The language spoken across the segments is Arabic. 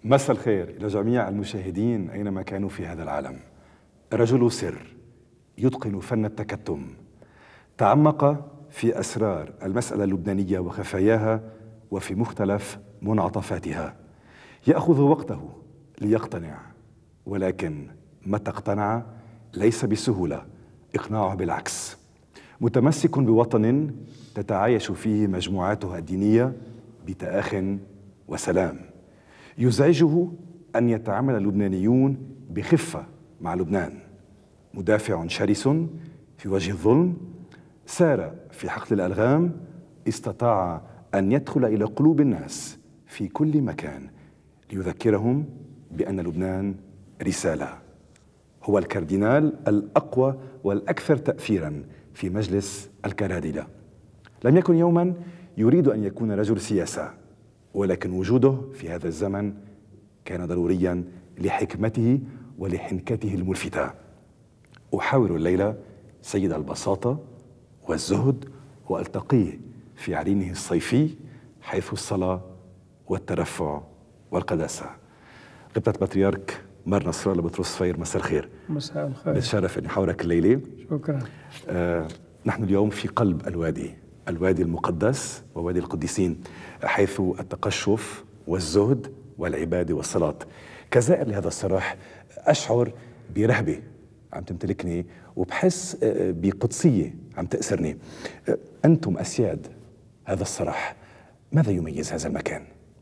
مساء الخير إلى جميع المشاهدين أينما كانوا في هذا العالم. رجل سر يتقن فن التكتم، تعمق في أسرار المسألة اللبنانية وخفاياها وفي مختلف منعطفاتها. يأخذ وقته ليقتنع، ولكن متى اقتنع ليس بسهولة إقناعه، بالعكس. متمسك بوطن تتعايش فيه مجموعاتها الدينية بتآخٍ وسلام. يزعجه أن يتعامل اللبنانيون بخفة مع لبنان. مدافع شرس في وجه الظلم، سار في حقل الألغام، استطاع أن يدخل إلى قلوب الناس في كل مكان ليذكرهم بأن لبنان رسالة. هو الكاردينال الأقوى والأكثر تأثيراً في مجلس الكرادلة. لم يكن يوماً يريد أن يكون رجل سياسة، ولكن وجوده في هذا الزمن كان ضرورياً لحكمته ولحنكته الملفتة. أحاور الليلة سيد البساطة والزهد، وألتقيه في عرينه الصيفي حيث الصلاة والترفع والقداسة. غبطة بطريرك مار نصر الله بطرس فاير، مساء الخير. مساء الخير. بتشرف أني حاورك الليلة. شكرا. نحن اليوم في قلب الوادي المقدس ووادي القديسين، حيث التقشف والزهد والعبادة والصلاة. كزائر لهذا الصراح أشعر برهبة عم تمتلكني، وبحس بقدسية عم تأسرني. أنتم أسياد هذا الصراح، ماذا يميز هذا المكان؟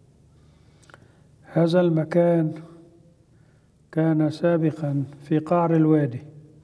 هذا المكان كان سابقا في قعر الوادي،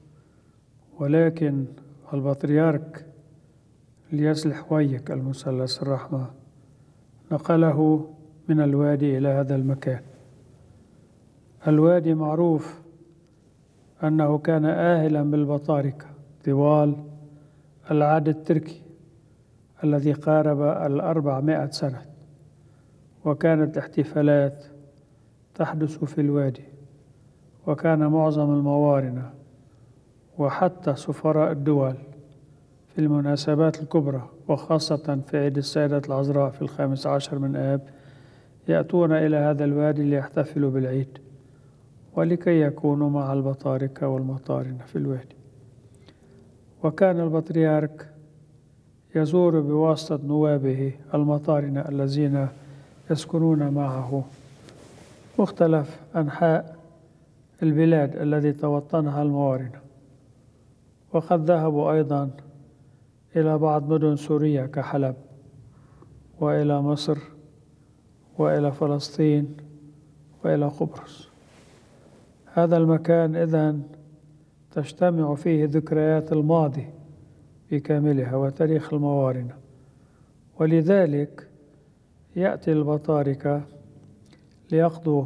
ولكن البطريرك ليصلح ويك المثلث الرحمة نقله من الوادي إلى هذا المكان. الوادي معروف أنه كان آهلا بالبطاركة طوال العهد التركي الذي قارب 400 سنة، وكانت الاحتفالات تحدث في الوادي، وكان معظم الموارنة وحتى سفراء الدول في المناسبات الكبرى، وخاصة في عيد السيدة العذراء في 15 من آب، يأتون إلى هذا الوادي ليحتفلوا بالعيد ولكي يكونوا مع البطاركة والمطارنة في الوادي. وكان البطريرك يزور بواسطة نوابه المطارنة الذين يسكنون معه مختلف أنحاء البلاد التي توطنها الموارنة، وقد ذهبوا أيضا إلى بعض مدن سوريا كحلب، وإلى مصر، وإلى فلسطين، وإلى قبرص. هذا المكان إذن تجتمع فيه ذكريات الماضي بكاملها وتاريخ الموارنة، ولذلك يأتي البطاركة ليقضوا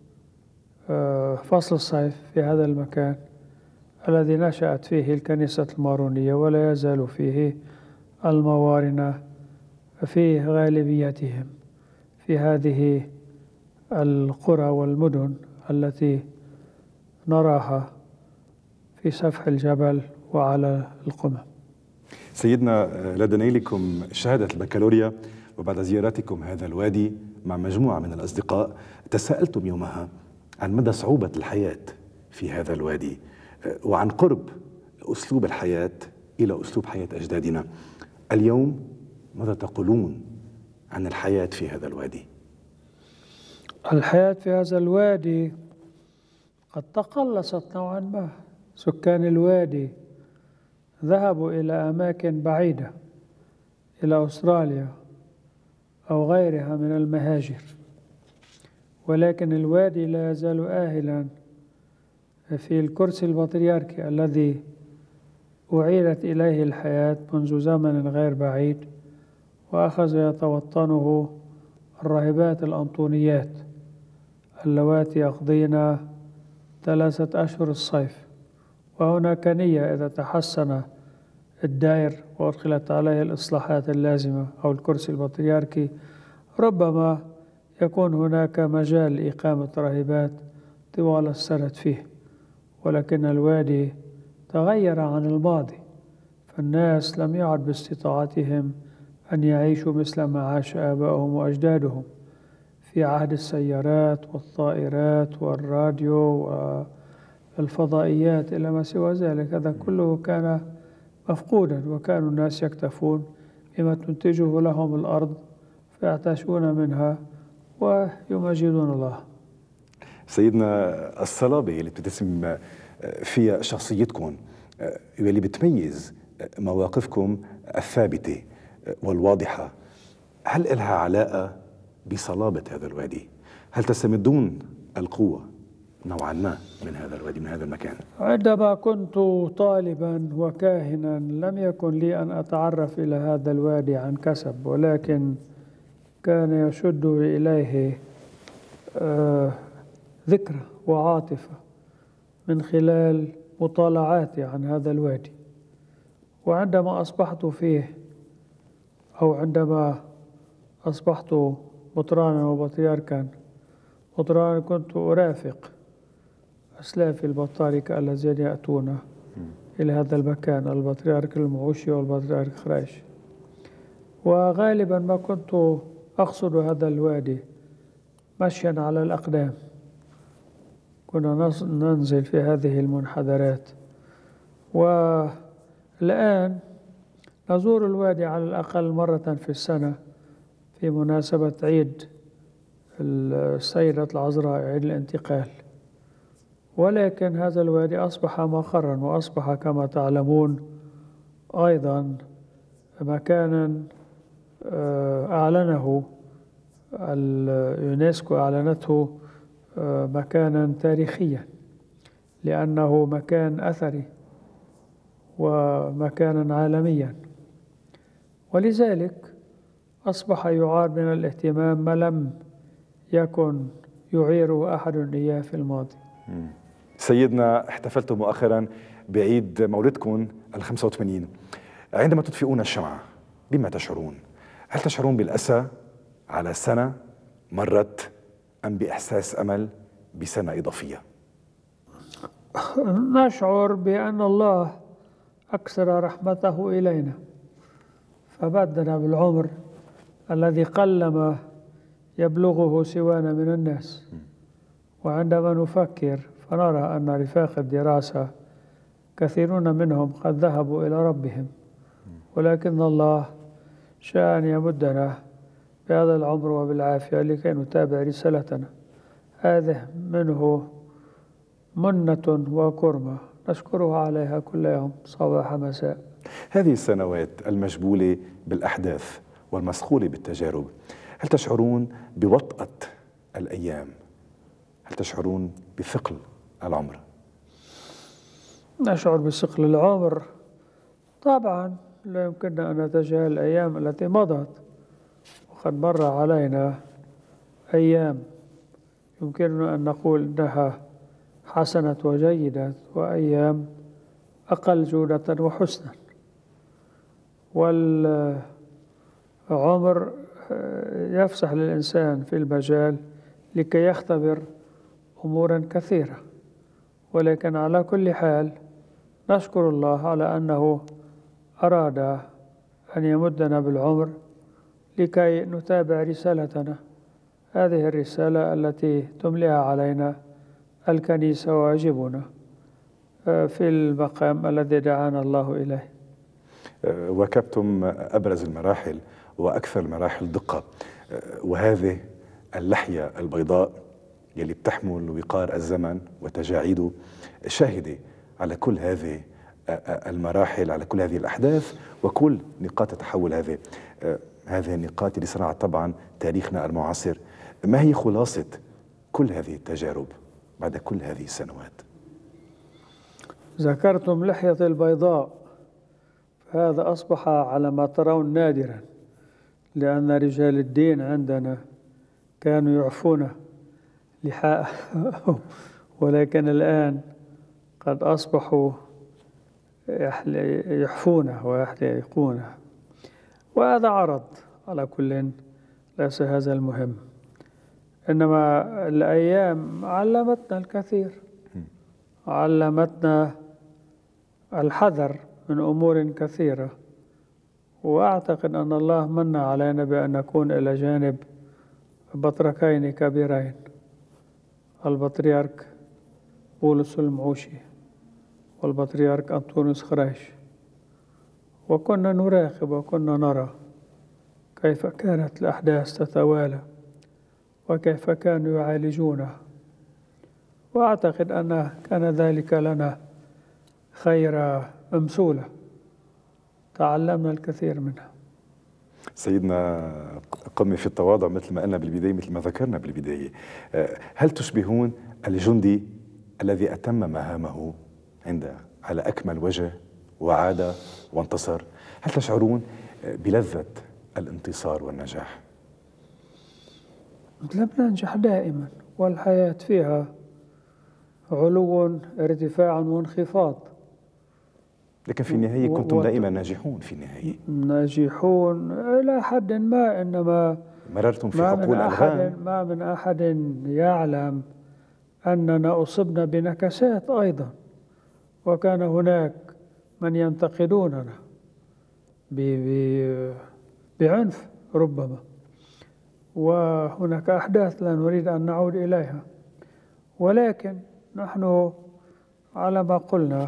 فصل الصيف في هذا المكان الذي نشأت فيه الكنيسة المارونية، ولا يزال فيه الموارنة في غالبيتهم في هذه القرى والمدن التي نراها في سفح الجبل وعلى القمم. سيدنا، لدى نيلكم شهادة البكالوريا وبعد زيارتكم هذا الوادي مع مجموعة من الأصدقاء، تساءلتم يومها عن مدى صعوبة الحياة في هذا الوادي، وعن قرب أسلوب الحياة إلى أسلوب حياة أجدادنا. اليوم ماذا تقولون عن الحياة في هذا الوادي؟ الحياة في هذا الوادي قد تقلصت نوعا ما. سكان الوادي ذهبوا إلى أماكن بعيدة، إلى أستراليا أو غيرها من المهاجر، ولكن الوادي لا يزال آهلا في الكرسي البطريركي الذي أعيدت إليه الحياة منذ زمن غير بعيد، وأخذ يتوطنه الراهبات الأنطونيات اللواتي يقضين 3 أشهر الصيف. وهناك نية إذا تحسن الدائر وأدخلت عليه الإصلاحات اللازمة أو الكرسي البطريركي، ربما يكون هناك مجال لإقامة راهبات طوال السنة فيه. ولكن الوادي تغير عن الماضي، فالناس لم يعد باستطاعتهم أن يعيشوا مثل ما عاش آباؤهم وأجدادهم في عهد السيارات والطائرات والراديو والفضائيات إلى ما سوى ذلك. هذا كله كان مفقودا، وكانوا الناس يكتفون بما تنتجه لهم الأرض فيعتاشون منها ويمجدون الله. سيدنا الصلابة اللي بتتسم فيها شخصيتكم واللي بتميز مواقفكم الثابتة والواضحة، هل إلها علاقة بصلابة هذا الوادي؟ هل تستمدون القوة نوعا ما من هذا الوادي، من هذا المكان؟ عندما كنت طالبا وكاهنا لم يكن لي أن أتعرف إلى هذا الوادي عن كسب، ولكن كان يشد إليه ذكرى وعاطفة من خلال مطالعاتي عن هذا الوادي. وعندما أصبحت فيه، أو عندما أصبحت مطرانا وبطريركا، مطرانا كنت أرافق أسلافي البطاركة الذين يأتون إلى هذا المكان، البطريرك المعوشي والبطريرك خرايش. وغالبا ما كنت أقصد هذا الوادي مشيا على الأقدام. كنا ننزل في هذه المنحدرات، والآن نزور الوادي على الأقل مرة في السنة في مناسبة عيد السيدة العذراء، عيد الانتقال. ولكن هذا الوادي أصبح مقرا، وأصبح كما تعلمون أيضا مكانا أعلنه اليونسكو، أعلنته مكانا تاريخيا، لأنه مكان أثري ومكانا عالميا، ولذلك أصبح يعار من الاهتمام ما لم يكن يعيره أحد إياه في الماضي. سيدنا، احتفلتم مؤخرا بعيد مولدكم ال85. عندما تطفئون الشمعة بما تشعرون؟ هل تشعرون بالأسى على سنة مرت، أم بإحساس أمل بسنة إضافية؟ نشعر بأن الله أكثر رحمته إلينا فبدنا بالعمر الذي قلما يبلغه سوانا من الناس. وعندما نفكر فنرى أن رفاق الدراسة كثيرون منهم قد ذهبوا إلى ربهم، ولكن الله شاء أن يمدنا بهذا العمر وبالعافية لكي نتابع رسالتنا. هذه منه منة وكرمة نشكره عليها كل يوم صباح مساء. هذه السنوات المجبولة بالأحداث والمسخولة بالتجارب، هل تشعرون بوطأة الأيام؟ هل تشعرون بثقل العمر؟ نشعر بثقل العمر طبعا، لا يمكننا أن نتجاهل الأيام التي مضت، وقد مر علينا أيام يمكننا أن نقول إنها حسنة وجيدة، وأيام أقل جودة وحسنا. والعمر يفسح للإنسان في المجال لكي يختبر أمورا كثيرة، ولكن على كل حال نشكر الله على أنه أراد أن يمدنا بالعمر لكي نتابع رسالتنا، هذه الرسالة التي تمليها علينا الكنيسة وواجبنا في المقام الذي دعانا الله إليه. واكبتم أبرز المراحل وأكثر المراحل دقة، وهذه اللحية البيضاء يلي بتحمل وقار الزمن وتجاعيده شاهدة على كل هذه المراحل، على كل هذه الأحداث وكل نقاط تحول هذه النقاط اللي صنعت طبعا تاريخنا المعاصر. ما هي خلاصة كل هذه التجارب بعد كل هذه السنوات؟ ذكرتم لحية البيضاء، هذا أصبح على ما ترون نادرا، لأن رجال الدين عندنا كانوا يعفون لحاء ولكن الآن قد أصبحوا يحفونه ويحلقونه، وهذا عرض على كل، ليس هذا المهم. إنما الأيام علمتنا الكثير، علمتنا الحذر من أمور كثيرة، وأعتقد أن الله من علينا بأن نكون إلى جانب بطركين كبيرين، البطريرك بولس المعوشي والبطريرك أنطونيوس خراش، وكنا نراقب وكنا نرى كيف كانت الأحداث تتوالى وكيف كانوا يعالجونها، وأعتقد أن كان ذلك لنا خير أمثلة تعلمنا الكثير منها. سيدنا قمة في التواضع مثل ما قلنا بالبداية، مثل ما ذكرنا بالبداية، هل تشبهون الجندي الذي أتم مهامه على أكمل وجه وعاد وانتصر؟ هل تشعرون بلذة الانتصار والنجاح؟ لم ننجح دائما، والحياة فيها علو ارتفاع وانخفاض، لكن في النهاية كنتم دائما ناجحون. في النهاية ناجحون إلى حد ما، إنما مررتم في حقول ألغام. ما من أحد يعلم أننا أصبنا بنكسات أيضا، وكان هناك من ينتقدوننا بعنف ربما، وهناك أحداث لا نريد أن نعود إليها، ولكن نحن على ما قلنا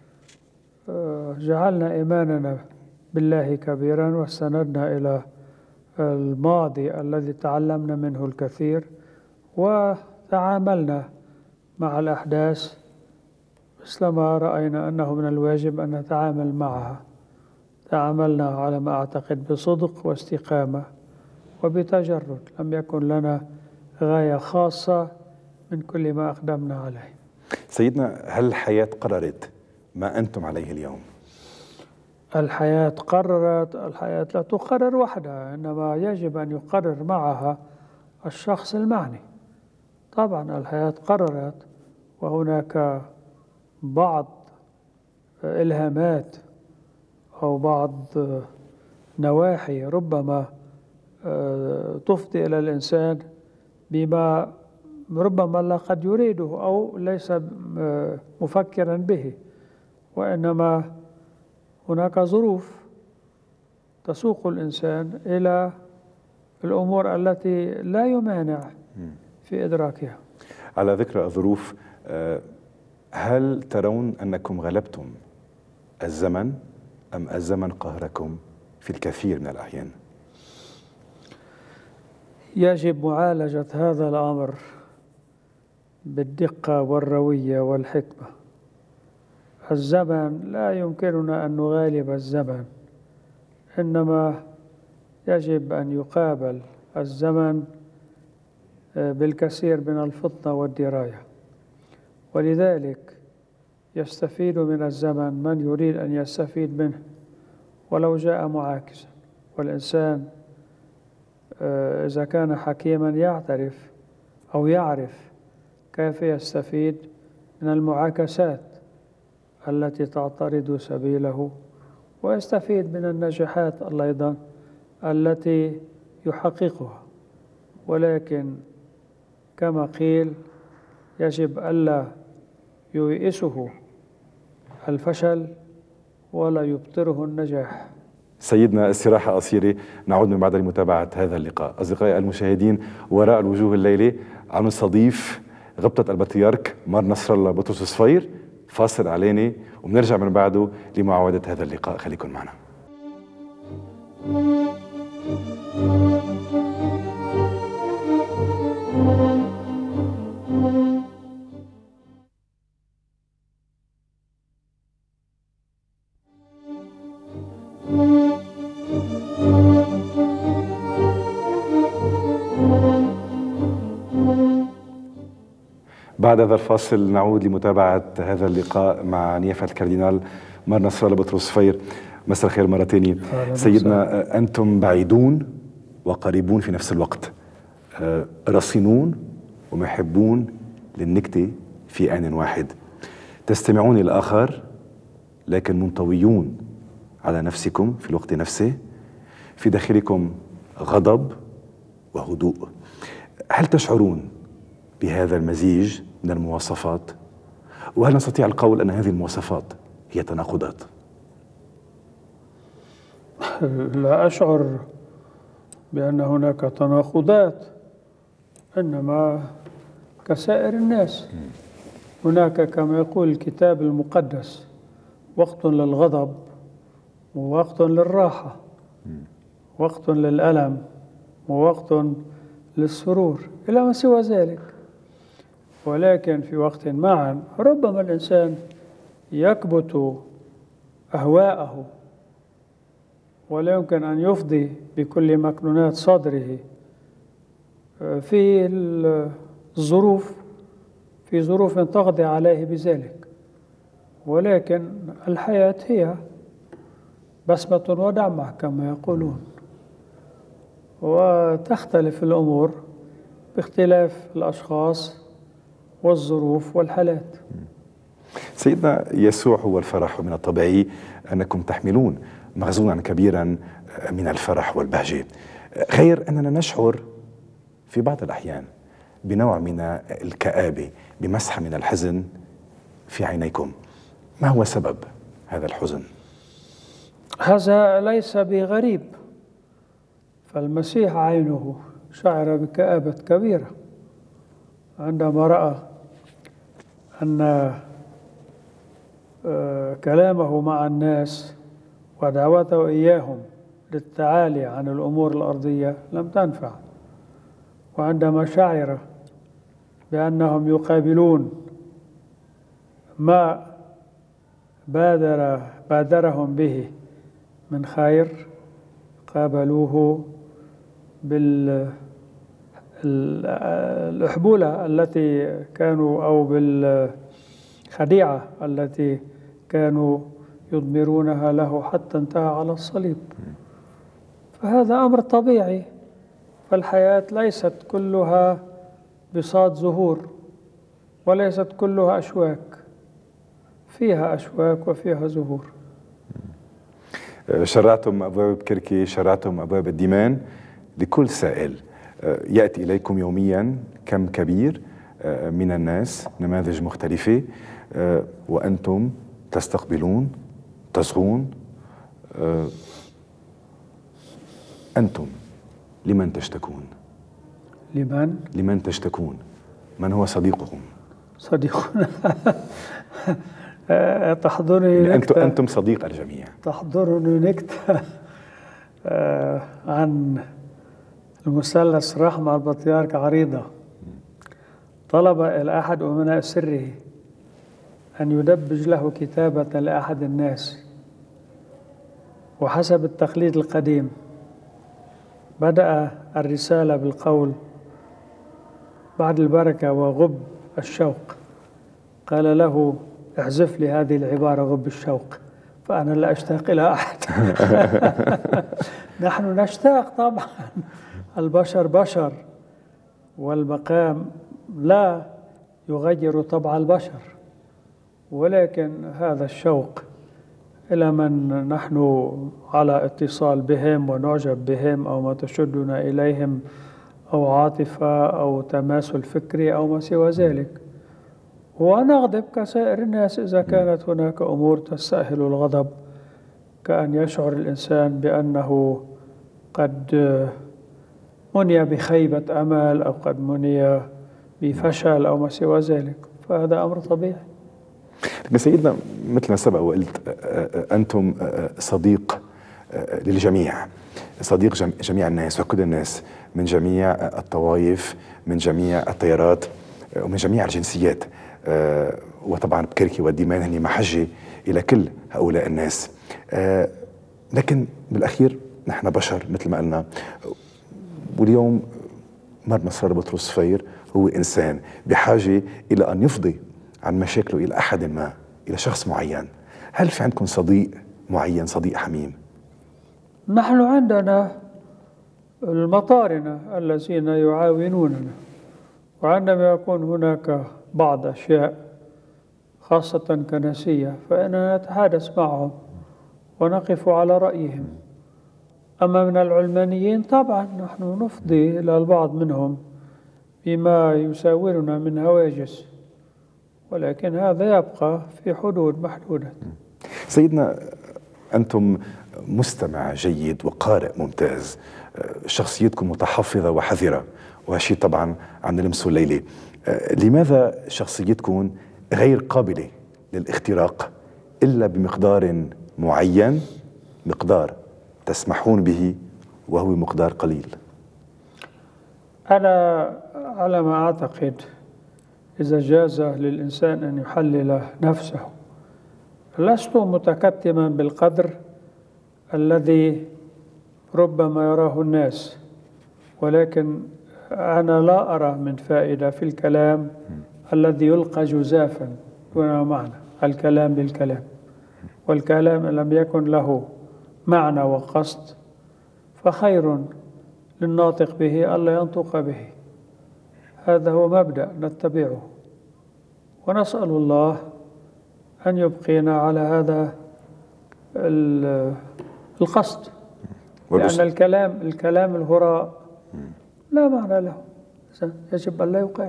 جعلنا إيماننا بالله كبيرا، واستندنا إلى الماضي الذي تعلمنا منه الكثير، وتعاملنا مع الأحداث مثلما رأينا أنه من الواجب أن نتعامل معها. تعاملنا على ما أعتقد بصدق واستقامة وبتجرد، لم يكن لنا غاية خاصة من كل ما أقدمنا عليه. سيدنا، هل الحياة قررت ما أنتم عليه اليوم؟ الحياة قررت. الحياة لا تقرر وحدها، إنما يجب أن يقرر معها الشخص المعني. طبعا الحياة قررت، وهناك بعض إلهامات أو بعض نواحي ربما تفضي إلى الإنسان بما ربما لا قد يريده أو ليس مفكرا به، وإنما هناك ظروف تسوق الإنسان إلى الأمور التي لا يمانع في إدراكها. على ذكر الظروف، هل ترون أنكم غلبتم الزمن أم الزمن قهركم في الكثير من الأحيان؟ يجب معالجة هذا الأمر بالدقة والروية والحكمة. الزمن لا يمكننا أن نغالب الزمن، إنما يجب أن يقابل الزمن بالكثير من الفطنة والدراية، ولذلك يستفيد من الزمن من يريد أن يستفيد منه ولو جاء معاكسا. والإنسان إذا كان حكيما يعترف أو يعرف كيف يستفيد من المعاكسات التي تعترض سبيله، ويستفيد من النجاحات أيضا التي يحققها. ولكن كما قيل يجب ألا ييئسه الفشل ولا يبطره النجاح. سيدنا، استراحة قصيرة، نعود من بعد لمتابعة هذا اللقاء. أصدقائي المشاهدين، وراء الوجوه الليلة عم نستضيف غبطة البطريرك مار نصر الله بطرس صفير. فاصل علينا وبنرجع من بعده لمعاودة هذا اللقاء. خليكن معنا. بعد هذا الفاصل نعود لمتابعة هذا اللقاء مع نيافة الكاردينال مار نصر الله بطرس صفير. مساء الخير مرة تانية. سيدنا، أنتم بعيدون وقريبون في نفس الوقت، رصينون ومحبون للنكتة في آن واحد، تستمعون للآخر لكن منطويون على نفسكم في الوقت نفسه، في داخلكم غضب وهدوء. هل تشعرون بهذا المزيج من المواصفات؟ وهل نستطيع القول أن هذه المواصفات هي تناقضات؟ لا أشعر بأن هناك تناقضات، إنما كسائر الناس. هناك كما يقول الكتاب المقدس وقت للغضب ووقت للراحة، وقت للألم ووقت للسرور إلى ما سوى ذلك. ولكن في وقت معا ربما الإنسان يكبت أهواءه ولا يمكن أن يفضي بكل مكنونات صدره في الظروف، في ظروف تقضي عليه بذلك. ولكن الحياة هي بسمة ودمعة كما يقولون، وتختلف الأمور باختلاف الأشخاص والظروف والحالات. سيدنا يسوع هو الفرح، ومن الطبيعي أنكم تحملون مخزونا كبيرا من الفرح والبهجة، غير أننا نشعر في بعض الأحيان بنوع من الكآبة، بمسحة من الحزن في عينيكم. ما هو سبب هذا الحزن؟ هذا ليس بغريب، فالمسيح عينه شعر بكآبة كبيرة عندما رأى أن كلامه مع الناس ودعوته إياهم للتعالي عن الأمور الأرضية لم تنفع، وعندما شعر بأنهم يقابلون ما بادرهم به من خير قابلوه بالأحبولة التي كانوا أو بالخديعة التي كانوا يضمرونها له حتى انتهى على الصليب. فهذا أمر طبيعي، فالحياة ليست كلها بساط زهور وليست كلها أشواك، فيها أشواك وفيها زهور. شرعتم أبواب كركي، شرعتم أبواب الديمان لكل سائل يأتي إليكم يوميا كم كبير من الناس، نماذج مختلفة، وأنتم تستقبلون، تصغون. أنتم لمن تشتكون؟ لمن تشتكون؟ من هو صديقكم؟ صديقنا تحضرني نكتة، أنتم صديق الجميع. تحضرني نكتة عن المثلث رحمة البطريرك عريضة. طلب إلى أحد أمناء سره أن يدبج له كتابة لأحد الناس، وحسب التقليد القديم بدأ الرسالة بالقول: بعد البركة وغب الشوق. قال له: احذف لي هذه العبارة غب الشوق، فأنا لا أشتاق إلى أحد. نحن نشتاق طبعا، البشر بشر، والمقام لا يغير طبع البشر، ولكن هذا الشوق إلى من نحن على اتصال بهم ونعجب بهم، أو ما تشدنا إليهم، أو عاطفة أو تماثل فكري أو ما سوى ذلك. ونغضب كسائر الناس إذا كانت هناك أمور تستأهل الغضب، كأن يشعر الإنسان بأنه قد مني بخيبة أمل أو قد مني بفشل أو ما سوى ذلك، فهذا أمر طبيعي. لكن سيدنا مثل ما سبق وقلت، أنتم صديق للجميع، صديق جميع الناس وكل الناس، من جميع الطوائف، من جميع التيارات، ومن جميع الجنسيات، وطبعا بكركي والديمان هني محجة إلى كل هؤلاء الناس. لكن بالأخير نحن بشر مثل ما قلنا، واليوم مرنا صار بطرس صفير هو إنسان بحاجة إلى أن يفضي عن مشاكله إلى أحد ما، إلى شخص معين. هل في عندكم صديق معين، صديق حميم؟ نحن عندنا المطارنة الذين يعاونوننا، وعندما يكون هناك بعض أشياء خاصة كنسية فإننا نتحادث معهم ونقف على رأيهم. أما من العلمانيين طبعا نحن نفضي إلى البعض منهم بما يساورنا من هواجس، ولكن هذا يبقى في حدود محدودة. سيدنا أنتم مستمع جيد وقارئ ممتاز، شخصيتكم متحفظة وحذرة، وهالشيء طبعا عم نلمسه الليلة. لماذا شخصيتكم غير قابلة للاختراق إلا بمقدار معين، مقدار تسمحون به وهو مقدار قليل؟ أنا على ما أعتقد إذا جاز للإنسان أن يحلل نفسه، لست متكتما بالقدر الذي ربما يراه الناس، ولكن أنا لا أرى من فائدة في الكلام الذي يلقى جزافا دون معنى. الكلام بالكلام، والكلام إن لم يكن له معنى وقصد فخير للناطق به ألا ينطق به. هذا هو مبدأ نتبعه، ونسأل الله أن يبقينا على هذا القصد، لأن الكلام الهراء لا معنى له، يجب أن لا يقال.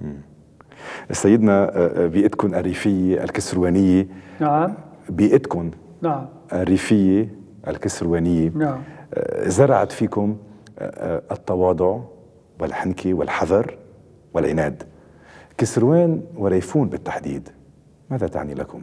سيدنا بيئتكم الريفية الكسروانية، نعم، بيئتكم نعم الريفية الكسروانية، نعم، زرعت فيكم التواضع والحنكة والحذر والعناد. كسروان وريفون بالتحديد ماذا تعني لكم؟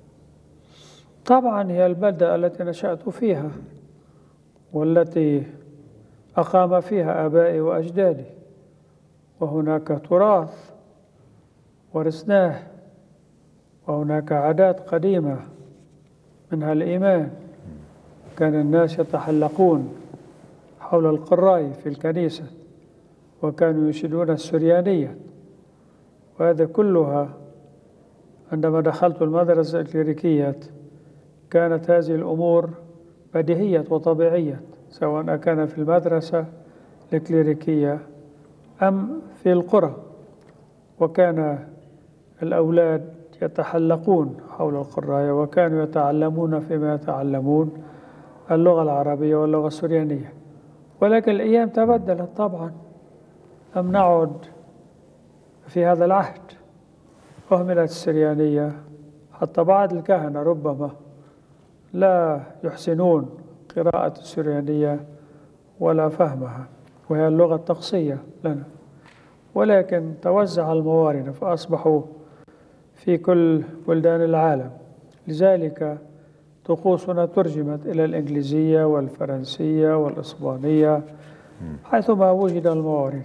طبعا هي البلدة التي نشأت فيها والتي أقام فيها آبائي وأجدادي، وهناك تراث ورثناه، وهناك عادات قديمة منها الإيمان. كان الناس يتحلقون حول القراي في الكنيسة وكانوا ينشدون السريانية، وهذا كلها عندما دخلت المدرسة الكليريكية كانت هذه الأمور بديهية وطبيعية، سواء كان في المدرسة الكليريكية أم في القرى. وكان الأولاد يتحلقون حول القراية وكانوا يتعلمون فيما يتعلمون اللغة العربية واللغة السريانية. ولكن الأيام تبدلت طبعا، لم نعد في هذا العهد، أهملت السريانية، حتى بعض الكهنة ربما لا يحسنون قراءة السريانية ولا فهمها، وهي اللغة الطقسية لنا. ولكن توزع الموارد فأصبحوا في كل بلدان العالم، لذلك طقوسنا ترجمت إلى الإنجليزية والفرنسية والإسبانية حيثما وجد الموارد.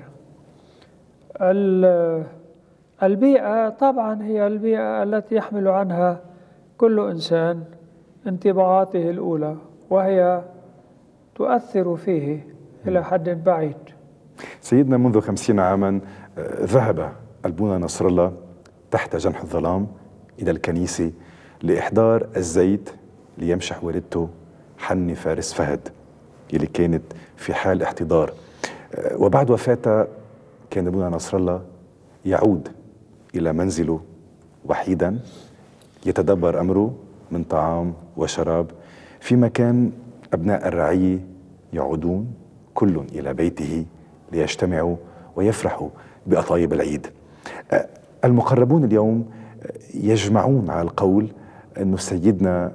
البيئة طبعا هي البيئة التي يحمل عنها كل إنسان انطباعاته الأولى، وهي تؤثر فيه إلى حد بعيد. سيدنا منذ 50 عاما ذهب البونا نصر الله تحت جنح الظلام إلى الكنيسة لإحضار الزيت ليمشح والدته حني فارس فهد اللي كانت في حال احتضار. وبعد وفاتها كان ابونا نصر الله يعود إلى منزله وحيدا يتدبر أمره من طعام وشراب، فيما كان أبناء الرعية يعودون كل إلى بيته ليجتمعوا ويفرحوا بأطايب العيد. المقربون اليوم يجمعون على القول أن سيدنا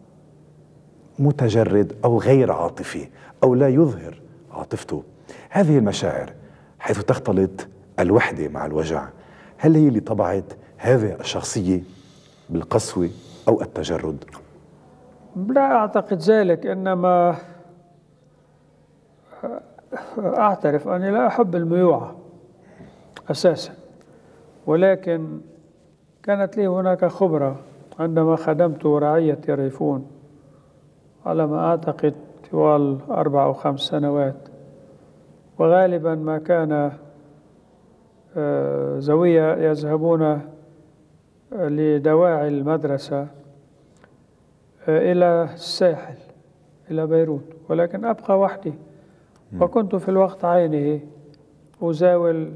متجرد أو غير عاطفي أو لا يظهر عاطفته. هذه المشاعر حيث تختلط الوحدة مع الوجع، هل هي اللي طبعت هذه الشخصية بالقسوة أو التجرد؟ لا أعتقد ذلك، إنما أعترف أني لا أحب الميوعة أساسا، ولكن كانت لي هناك خبرة عندما خدمت رعية ريفون على ما أعتقد طوال 4 أو 5 سنوات، وغالبا ما كان ذوية يذهبون لدواعي المدرسة إلى الساحل إلى بيروت، ولكن أبقى وحدي، وكنت في الوقت عينه أزاول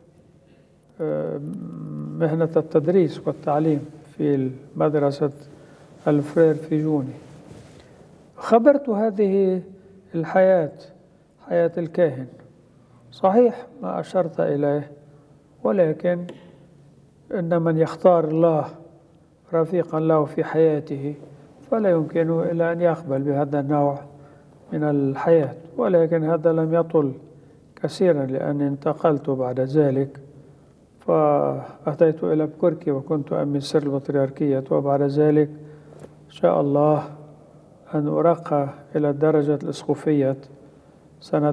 مهنة التدريس والتعليم في مدرسة الفرير في جوني. خبرت هذه الحياة، حياة الكاهن، صحيح ما أشرت إليه، ولكن إن من يختار الله رفيقا له في حياته فلا يمكنه إلا أن يقبل بهذا النوع من الحياة. ولكن هذا لم يطل كثيرا لأني انتقلت بعد ذلك، فأتيت إلى بكركي وكنت أمين سر البطريركية، وبعد ذلك شاء الله أن أرقى إلى درجة الإسقفية سنة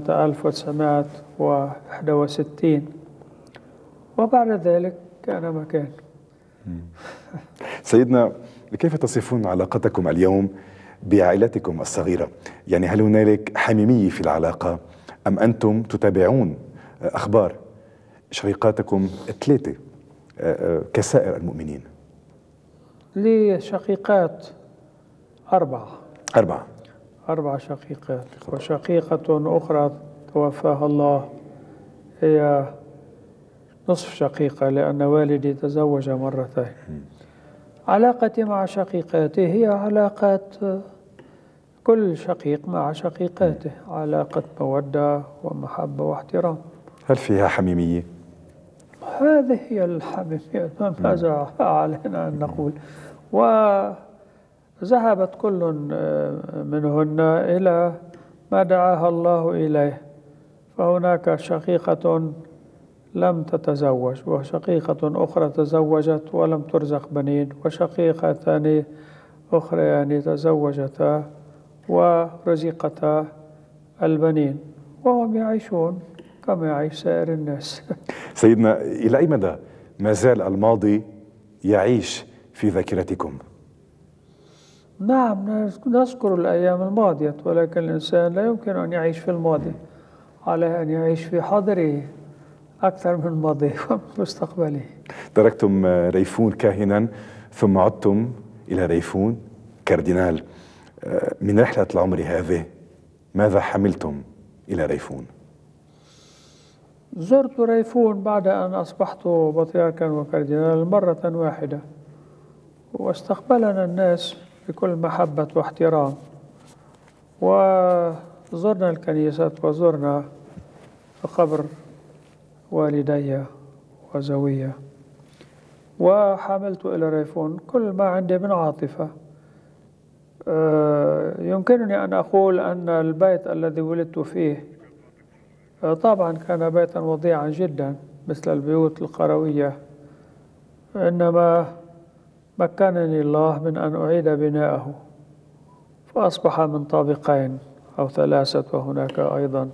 1961، وبعد ذلك كان مكان. سيدنا، كيف تصفون علاقتكم اليوم بعائلتكم الصغيرة؟ يعني هل هنالك حميمية في العلاقة أم أنتم تتابعون أخبار شقيقاتكم الثلاثة كسائر المؤمنين؟ لي شقيقات أربع شقيقات، وشقيقة أخرى توفاها الله هي نصف شقيقة لأن والدي تزوج مرتين. علاقتي مع شقيقاتي هي علاقات كل شقيق مع شقيقاته، علاقة مودة ومحبة واحترام. هل فيها حميمية؟ هذه هي الحميمية، ماذا علينا أن نقول؟ وذهبت كل منهن إلى ما دعاها الله إليه، فهناك شقيقة لم تتزوج، وشقيقة أخرى تزوجت ولم ترزق بنين، وشقيقتان أخريان تزوجتا ورزقتا البنين، وهم يعيشون كما يعيش سائر الناس. سيدنا، إلى أي مدى ما زال الماضي يعيش في ذاكرتكم؟ نعم، نذكر الأيام الماضية، ولكن الإنسان لا يمكن أن يعيش في الماضي، عليه أن يعيش في حاضره أكثر من ماضيه ومستقبله. تركتم ريفون كاهنا ثم عدتم إلى ريفون كاردينال. من رحلة العمر هذه ماذا حملتم إلى ريفون؟ زرت ريفون بعد أن أصبحت بطريركا وكاردينال مرة واحدة، واستقبلنا الناس بكل محبة واحترام، وزرنا الكنيسة وزرنا قبر والدي وزوية، وحملت إلى ريفون كل ما عندي من عاطفة. يمكنني أن أقول أن البيت الذي ولدت فيه طبعا كان بيتا وضيعا جدا مثل البيوت القروية، إنما مكنني الله من أن أعيد بناءه، فأصبح من طابقين أو ثلاثة، وهناك أيضا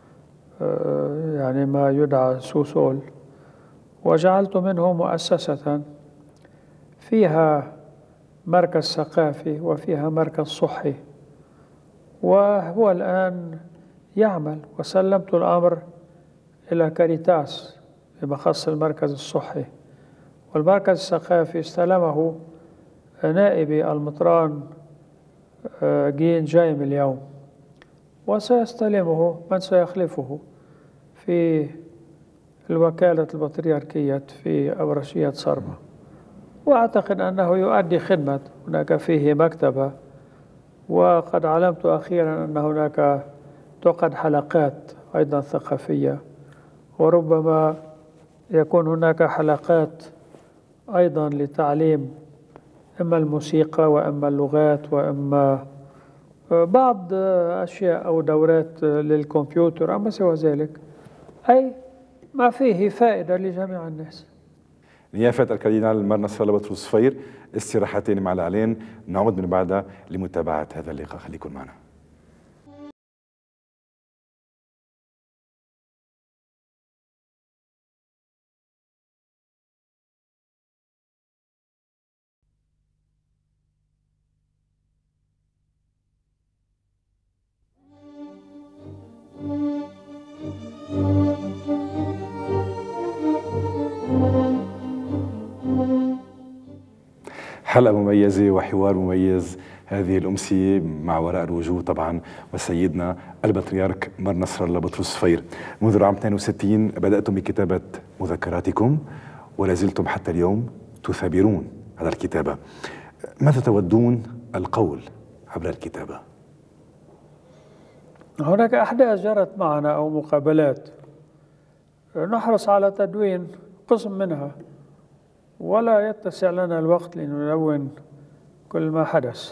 يعني ما يدعى سوسول، وجعلت منه مؤسسة فيها مركز ثقافي وفيها مركز صحي، وهو الآن يعمل، وسلمت الأمر إلى كاريتاس فيما يخص المركز الصحي، والمركز الثقافي استلمه نائبي المطران جين جايم اليوم، وسيستلمه من سيخلفه في الوكالة البطريركية في أبرشية صربة، وأعتقد أنه يؤدي خدمة. هناك فيه مكتبة، وقد علمت أخيرا أن هناك تعقد حلقات أيضا ثقافية، وربما يكون هناك حلقات أيضا لتعليم إما الموسيقى وإما اللغات وإما بعض أشياء أو دورات للكمبيوتر أما سوى ذلك، أي ما فيه فائدة لجميع الناس. نيافة الكاردينال مار نصر الله بطرس صفير، استراحتين مع الإعلان، نعود من بعدها لمتابعة هذا اللقاء. خليكم معنا. حلقة مميزة وحوار مميز هذه الأمسية مع وراء الوجوه طبعا وسيدنا البطريرك مار نصر الله بطرس صفير. منذ عام 62 بدأتم بكتابة مذكراتكم ولا زلتم حتى اليوم تثابرون على الكتابة. ماذا تودون القول عبر الكتابة؟ هناك أحداث جرت معنا أو مقابلات نحرص على تدوين قسم منها، ولا يتسع لنا الوقت لنلون كل ما حدث،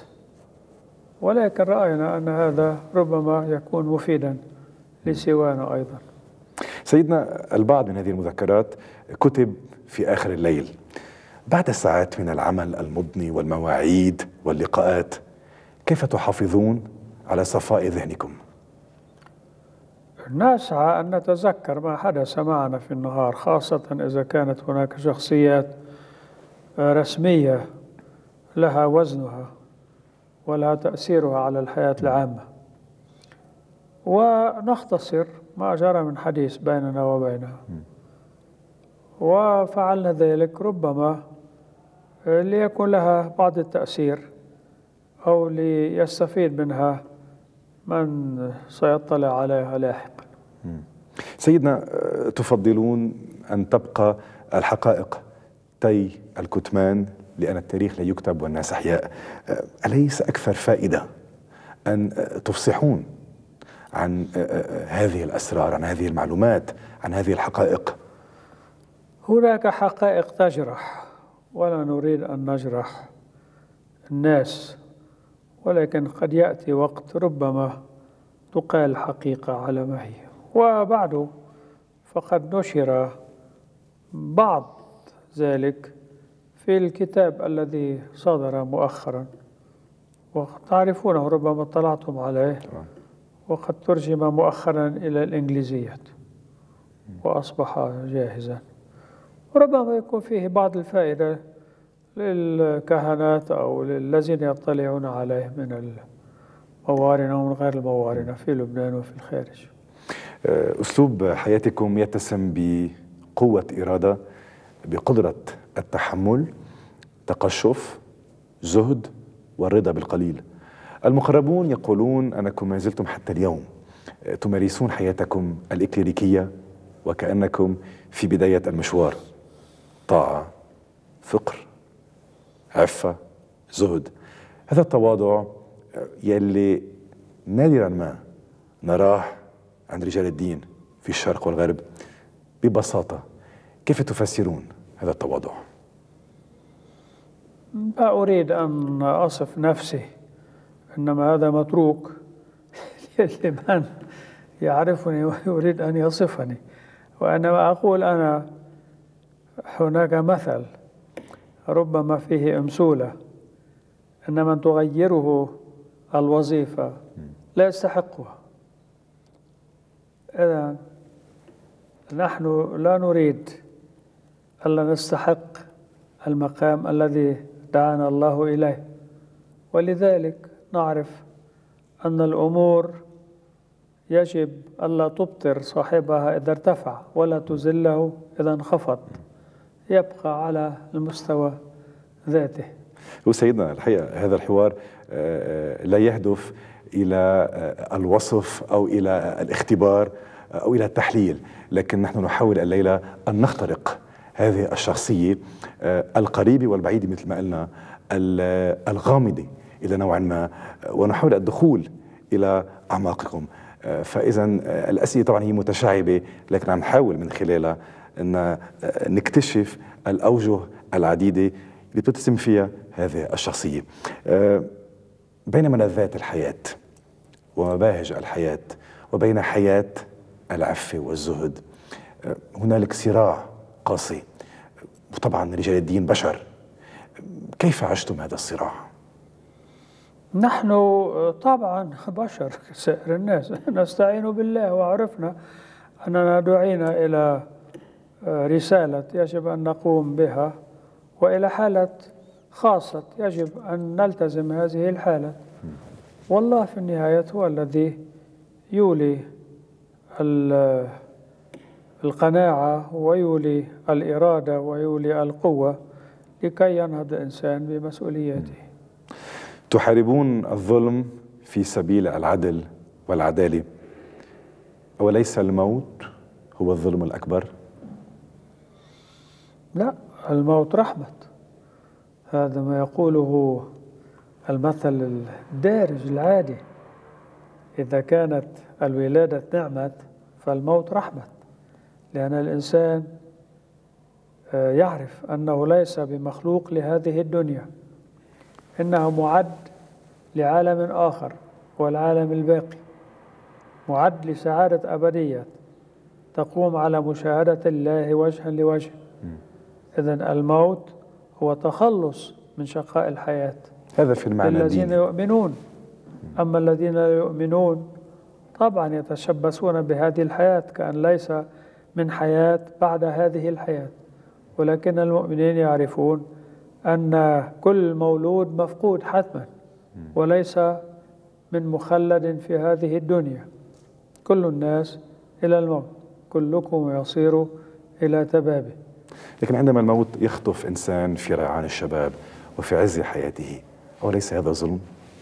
ولكن رأينا أن هذا ربما يكون مفيدا لسوانا أيضا. سيدنا، البعض من هذه المذكرات كتب في آخر الليل بعد ساعات من العمل المضني والمواعيد واللقاءات. كيف تحافظون على صفاء ذهنكم؟ نسعى أن نتذكر ما حدث معنا في النهار، خاصة إذا كانت هناك شخصيات رسمية لها وزنها ولها تأثيرها على الحياة العامة، ونختصر ما جرى من حديث بيننا وبينها. وفعلنا ذلك ربما ليكون لها بعض التأثير أو ليستفيد منها من سيطلع عليها لاحقا. سيدنا، تفضلون أن تبقى الحقائق تي الكتمان لأن التاريخ لا يكتب والناس أحياء؟ أليس أكثر فائدة أن تفصحون عن هذه الأسرار، عن هذه المعلومات، عن هذه الحقائق؟ هناك حقائق تجرح ولا نريد أن نجرح الناس، ولكن قد يأتي وقت ربما تقال الحقيقة على ما هي. وبعد فقد نشر بعض ذلك في الكتاب الذي صدر مؤخرا وتعرفونه، ربما اطلعتم عليه، وقد ترجم مؤخرا إلى الإنجليزية وأصبح جاهزا. ربما يكون فيه بعض الفائدة للكهنات أو للذين يطلعون عليه من الموارنة ومن غير الموارنة في لبنان وفي الخارج. أسلوب حياتكم يتسم بقوة إرادة، بقدرة التحمل، تقشف، زهد، والرضا بالقليل. المقربون يقولون أنكم ما زلتم حتى اليوم تمارسون حياتكم الإكليريكية وكأنكم في بداية المشوار. طاعة، فقر، عفة، زهد. هذا التواضع يلي نادرا ما نراه عند رجال الدين في الشرق والغرب. ببساطة، كيف تفسرون هذا التواضع؟ لا أريد أن أصف نفسي، إنما هذا متروك لمن يعرفني ويريد أن يصفني. وإنما أقول أنا هناك مثل ربما فيه أمثلة، أن من تغيره الوظيفة لا يستحقها. إذن نحن لا نريد ألا نستحق المقام الذي دعانا الله إليه، ولذلك نعرف أن الأمور يجب ألا تبطر صاحبها إذا ارتفع ولا تذله إذا انخفض، يبقى على المستوى ذاته. وسيدنا، الحقيقة هذا الحوار لا يهدف إلى الوصف أو إلى الاختبار أو إلى التحليل، لكن نحن نحاول الليلة أن نخترق هذه الشخصية القريبة والبعيدة مثل ما قلنا، الغامضة إلى نوع ما، ونحاول الدخول إلى أعماقكم. فإذا الأسئلة طبعا هي متشعبة، لكن عم نحاول من خلالها أن نكتشف الأوجه العديدة اللي بتتسم فيها هذه الشخصية. بين ملذات الحياة ومباهج الحياة وبين حياة العفة والزهد هنالك صراع قاسي، وطبعا رجال الدين بشر. كيف عشتم هذا الصراع؟ نحن طبعا بشر كسائر الناس، نستعين بالله، وعرفنا أننا دعينا إلى رسالة يجب أن نقوم بها، وإلى حالة خاصة يجب أن نلتزم هذه الحالة. والله في النهاية هو الذي يولي القناعة ويولي الإرادة ويولي القوة لكي ينهض الإنسان بمسؤولياته. تحاربون الظلم في سبيل العدل والعدالة، وليس الموت هو الظلم الأكبر؟ لا، الموت رحمة. هذا ما يقوله المثل الدارج العادي: إذا كانت الولادة نعمة فالموت رحمة، لأن الإنسان يعرف أنه ليس بمخلوق لهذه الدنيا، إنه معد لعالم آخر والعالم الباقي، معد لسعادة أبدية تقوم على مشاهدة الله وجها لوجه. إذن الموت هو تخلص من شقاء الحياة هذا في المعنى للذين الديني. يؤمنون. أما الذين لا يؤمنون طبعا يتشبثون بهذه الحياة كأن ليس من حياة بعد هذه الحياة، ولكن المؤمنين يعرفون أن كل مولود مفقود حتما وليس من مخلد في هذه الدنيا. كل الناس إلى الموت، كلكم يصير إلى تبابه. لكن عندما الموت يخطف إنسان في ريعان الشباب وفي عز حياته، أوليس هذا ظلم؟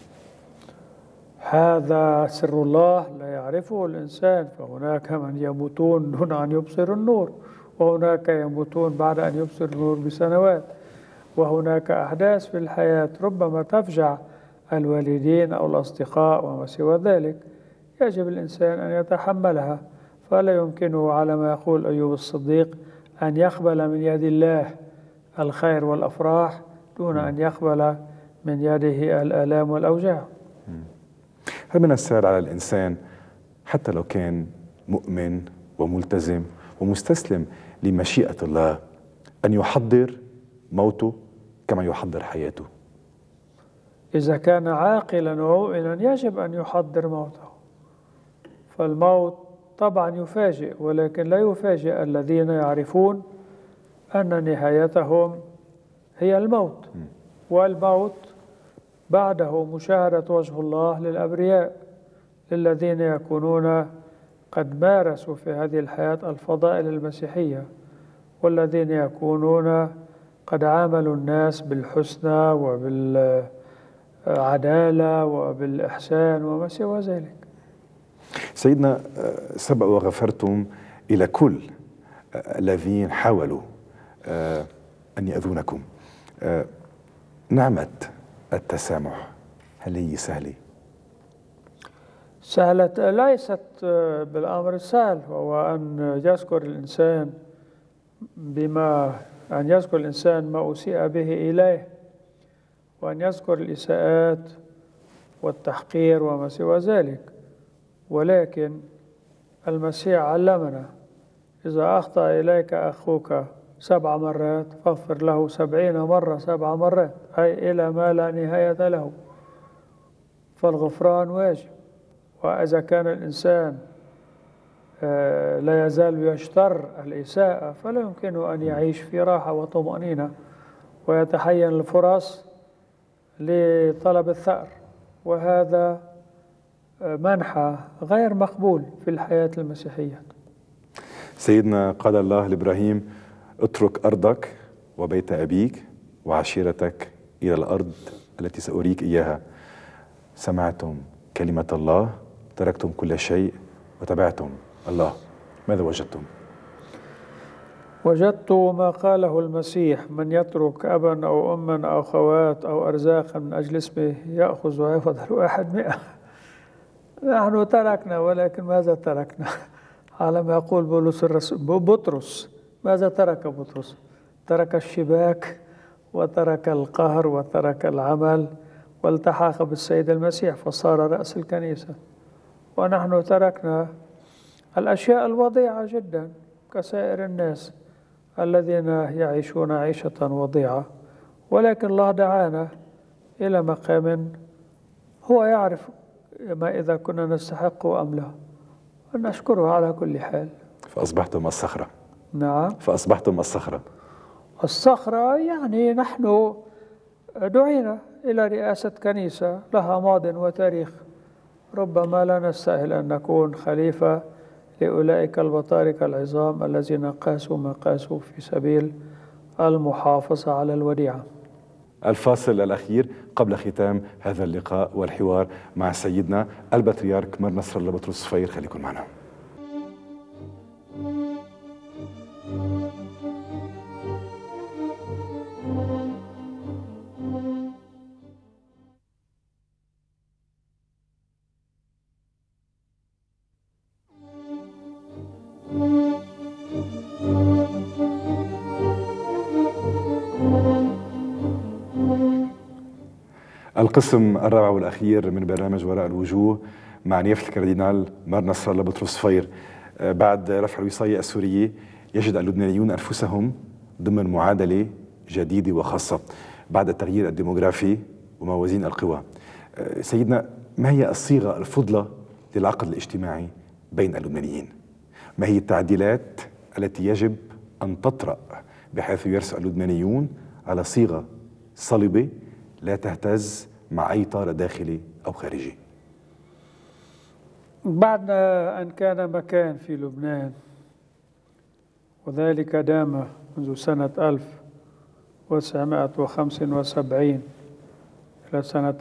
هذا سر الله لا يعرفه الإنسان، فهناك من يموتون دون أن يبصروا النور، وهناك يموتون بعد أن يبصروا النور بسنوات، وهناك أحداث في الحياة ربما تفجع الوالدين أو الأصدقاء وما سوى ذلك، يجب الإنسان أن يتحملها. فلا يمكنه على ما يقول أيوب الصديق أن يقبل من يد الله الخير والأفراح دون أن يقبل من يده الآلام والأوجاع. هل من السهل على الإنسان حتى لو كان مؤمن وملتزم ومستسلم لمشيئة الله أن يحضر موته كما يحضر حياته؟ إذا كان عاقلا ومؤمنا يجب أن يحضر موته. فالموت طبعا يفاجئ، ولكن لا يفاجئ الذين يعرفون أن نهايتهم هي الموت، والموت بعده مشاهدة وجه الله للأبرياء، للذين يكونون قد مارسوا في هذه الحياة الفضائل المسيحية، والذين يكونون قد عاملوا الناس بالحسنى وبالعدالة وبالإحسان وما سوى ذلك. سيدنا، سبق وغفرتم إلى كل الذين حاولوا أن يأذونكم. نعمة التسامح هل هي سهلة؟ سهلة ليست بالأمر السهل، هو أن يذكر الإنسان ما أسيء به إليه، وأن يذكر الإساءات والتحقير وما سوى ذلك. ولكن المسيح علمنا إذا أخطأ إليك أخوك 7 مرات فاغفر له 70 مرة 7 مرات، أي إلى ما لا نهاية له. فالغفران واجب. وإذا كان الإنسان لا يزال يشتر الإساءة فلا يمكنه أن يعيش في راحة وطمأنينة ويتحين الفرص لطلب الثأر، وهذا منحى غير مقبول في الحياة المسيحية. سيدنا قال الله لإبراهيم: اترك أرضك وبيت أبيك وعشيرتك إلى الأرض التي سأريك إياها. سمعتم كلمة الله، تركتم كل شيء وتبعتم الله، ماذا وجدتم؟ وجدت ما قاله المسيح: من يترك أبا أو أما أو أخوات أو أرزاقا من أجل اسمه يأخذ ويفضل الواحد 100. نحن تركنا، ولكن ماذا تركنا؟ على ما يقول بطرس، ماذا ترك بطرس؟ ترك الشباك وترك القهر وترك العمل والتحق بالسيد المسيح فصار رأس الكنيسة. ونحن تركنا الأشياء الوضيعة جدا كسائر الناس الذين يعيشون عيشة وضيعة، ولكن الله دعانا إلى مقام هو يعرف ما إذا كنا نستحق أم لا، ونشكره على كل حال. فأصبحتم الصخرة. نعم، فأصبحتم الصخرة. الصخرة يعني نحن دعينا إلى رئاسة كنيسة لها ماض وتاريخ، ربما لا نستاهل أن نكون خليفة لأولئك البطاركة العظام الذين قاسوا ما قاسوا في سبيل المحافظة على الوديعة. الفاصل الأخير قبل ختام هذا اللقاء والحوار مع سيدنا البطريرك مار نصر الله بطرس الصفير. خليكن معنا. القسم الرابع والأخير من برنامج وراء الوجوه مع نيافة الكاردينال مار نصر الله بطرس الصفير. بعد رفع الوصاية السورية يجد اللبنانيون أنفسهم ضمن معادلة جديدة وخاصة بعد التغيير الديموغرافي وموازين القوى. سيدنا، ما هي الصيغة الفضلى للعقد الاجتماعي بين اللبنانيين؟ ما هي التعديلات التي يجب أن تطرأ بحيث يرسى اللبنانيون على صيغة صلبة لا تهتز مع أي طار داخلي أو خارجي؟ بعد أن كان مكان في لبنان، وذلك دام منذ سنة 1975 إلى سنة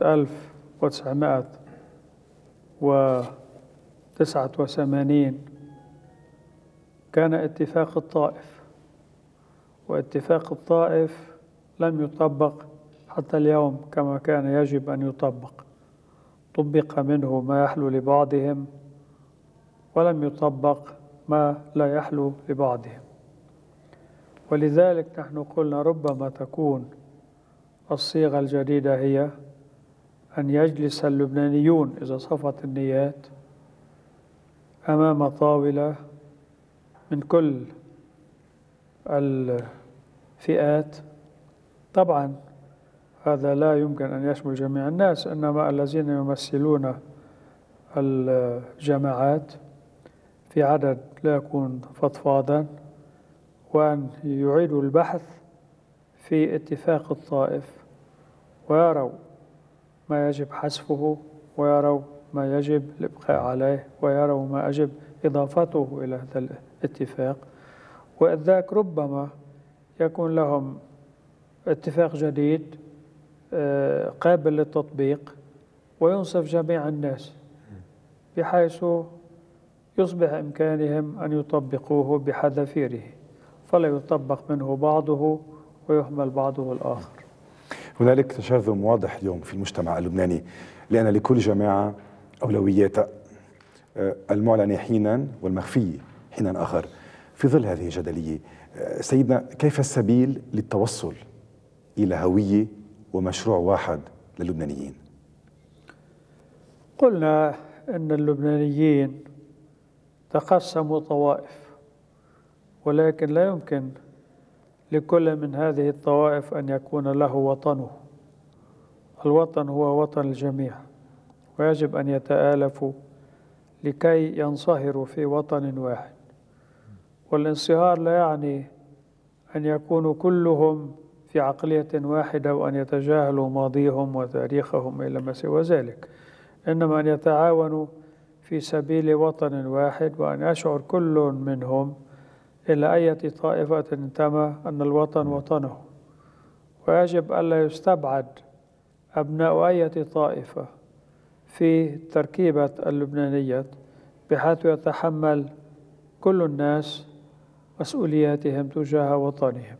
1989، كان اتفاق الطائف، واتفاق الطائف لم يطبق حتى اليوم كما كان يجب أن يطبق. طبق منه ما يحلو لبعضهم ولم يطبق ما لا يحلو لبعضهم. ولذلك نحن قلنا ربما تكون الصيغة الجديدة هي أن يجلس اللبنانيون إذا صفت النيات أمام طاولة من كل الفئات. طبعا هذا لا يمكن أن يشمل جميع الناس، إنما الذين يمثلون الجماعات في عدد لا يكون فضفاضا، وأن يعيدوا البحث في اتفاق الطائف ويروا ما يجب حذفه، ويروا ما يجب الإبقاء عليه، ويروا ما يجب إضافته إلى هذا الاتفاق. وإذ ذاك ربما يكون لهم اتفاق جديد قابل للتطبيق وينصف جميع الناس، بحيث يصبح إمكانهم أن يطبقوه بحذافيره، فلا يطبق منه بعضه ويهمل بعضه الآخر. هنالك تشرذم واضح اليوم في المجتمع اللبناني، لأن لكل جماعة أولوياتها المعلنة حينا والمخفية حينا آخر. في ظل هذه الجدلية سيدنا، كيف السبيل للتوصل إلى هوية ومشروع واحد للبنانيين؟ قلنا أن اللبنانيين تقسموا طوائف، ولكن لا يمكن لكل من هذه الطوائف أن يكون له وطنه. الوطن هو وطن الجميع، ويجب أن يتآلفوا لكي ينصهروا في وطن واحد. والانصهار لا يعني أن يكونوا كلهم في عقلية واحدة وأن يتجاهلوا ماضيهم وتاريخهم إلى ما سوى ذلك، إنما أن يتعاونوا في سبيل وطن واحد، وأن يشعر كل منهم إلى أي طائفة انتمى أن الوطن وطنه. ويجب ألا يستبعد أبناء أي طائفة في تركيبة اللبنانية، بحيث يتحمل كل الناس مسؤولياتهم تجاه وطنهم.